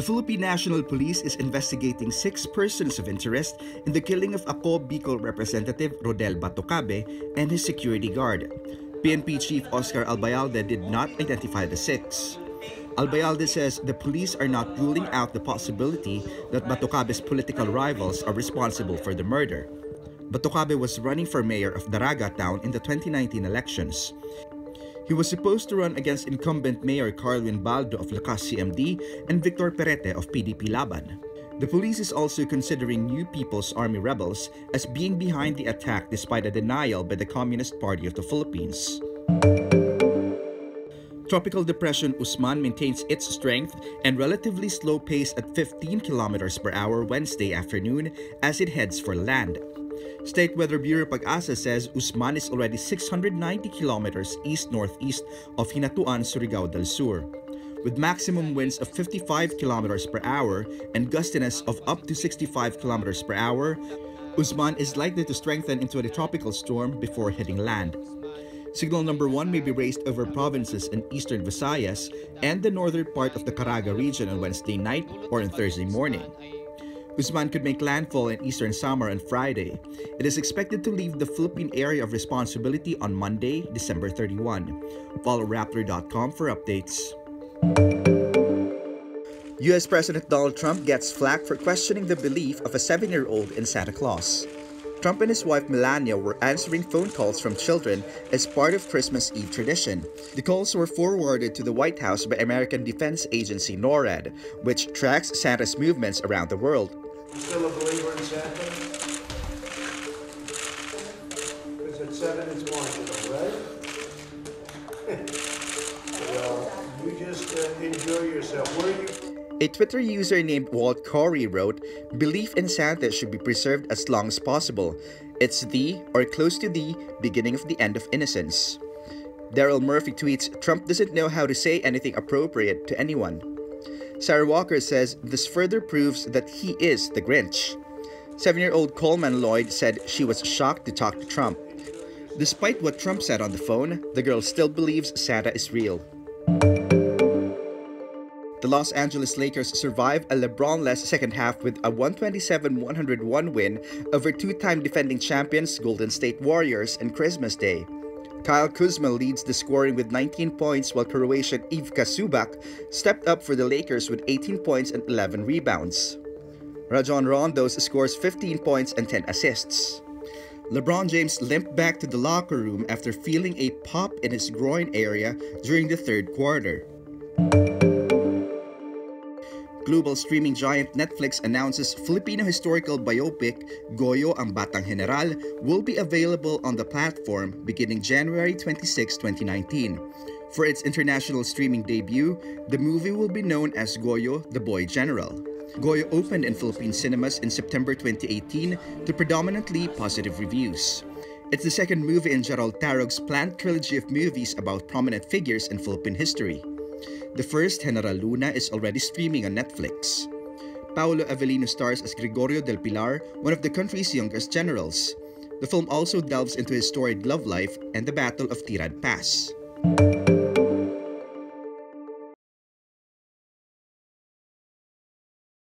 Philippine National Police is investigating 6 persons of interest in the killing of Ako Bicol Representative Rodel Batocabe and his security guard. PNP Chief Oscar Albayalde did not identify the 6. Albayalde says the police are not ruling out the possibility that Batocabe's political rivals are responsible for the murder. Batocabe was running for mayor of Daraga town in the 2019 elections. He was supposed to run against incumbent Mayor Carlwin Baldo of Lakas CMD and Victor Perete of PDP Laban. The police is also considering New People's Army rebels as being behind the attack despite a denial by the Communist Party of the Philippines. Tropical Depression Usman maintains its strength and relatively slow pace at 15 kilometers per hour Wednesday afternoon as it heads for land. State Weather Bureau Pag-asa says Usman is already 690 kilometers east-northeast of Hinatuan, Surigao del Sur. With maximum winds of 55 kilometers per hour and gustiness of up to 65 kilometers per hour, Usman is likely to strengthen into a tropical storm before hitting land. Signal number 1 may be raised over provinces in eastern Visayas and the northern part of the Caraga region on Wednesday night or on Thursday morning. Usman could make landfall in eastern Samar on Friday. It is expected to leave the Philippine area of responsibility on Monday, December 31. Follow Rappler.com for updates. U.S. President Donald Trump gets flack for questioning the belief of a 7-year-old in Santa Claus. Trump and his wife Melania were answering phone calls from children as part of Christmas Eve tradition. The calls were forwarded to the White House by American Defense Agency NORAD, which tracks Santa's movements around the world. You still a believer in Santa? Because at 7 it's marginal, right? Well, you just enjoy yourself. Where are you? A Twitter user named Walt Corey wrote, "Belief in Santa should be preserved as long as possible. It's the, or close to the, beginning of the end of innocence." Daryl Murphy tweets, "Trump doesn't know how to say anything appropriate to anyone." Sarah Walker says, "This further proves that he is the Grinch." 7-year-old Coleman Lloyd said she was shocked to talk to Trump. Despite what Trump said on the phone, the girl still believes Santa is real. The Los Angeles Lakers survive a LeBron-less second half with a 127-101 win over 2-time defending champions Golden State Warriors on Christmas Day. Kyle Kuzma leads the scoring with 19 points while Croatian Ivka Subak stepped up for the Lakers with 18 points and 11 rebounds. Rajon Rondo scores 15 points and 10 assists. LeBron James limped back to the locker room after feeling a pop in his groin area during the third quarter. Global streaming giant Netflix announces Filipino historical biopic Goyo ang Batang Heneral will be available on the platform beginning January 26, 2019. For its international streaming debut, the movie will be known as Goyo, the Boy General. Goyo opened in Philippine cinemas in September 2018 to predominantly positive reviews. It's the second movie in Gerald Tarog's planned trilogy of movies about prominent figures in Philippine history. The first, General Luna, is already streaming on Netflix. Paolo Avellino stars as Gregorio del Pilar, one of the country's youngest generals. The film also delves into his storied love life and the Battle of Tirad Pass.